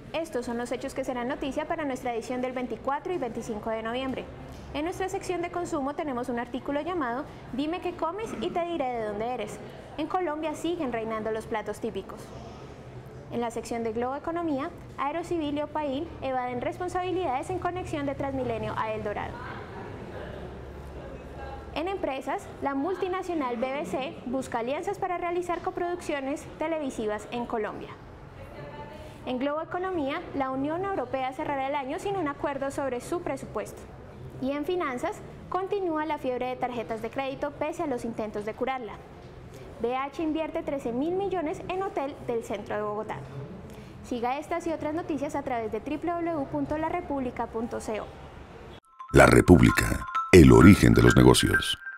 Estos son los hechos que serán noticia para nuestra edición del 24 y 25 de noviembre. En nuestra sección de consumo tenemos un artículo llamado Dime qué comes y te diré de dónde eres. En Colombia siguen reinando los platos típicos. En la sección de Globo Economía, Aerocivil y Opail evaden responsabilidades en conexión de Transmilenio a El Dorado. En empresas, la multinacional BBC busca alianzas para realizar coproducciones televisivas en Colombia. En Globo Economía, la Unión Europea cerrará el año sin un acuerdo sobre su presupuesto. Y en finanzas, continúa la fiebre de tarjetas de crédito pese a los intentos de curarla. BH invierte 13.000 millones en hotel del centro de Bogotá. Siga estas y otras noticias a través de www.larepublica.co. La República, el origen de los negocios.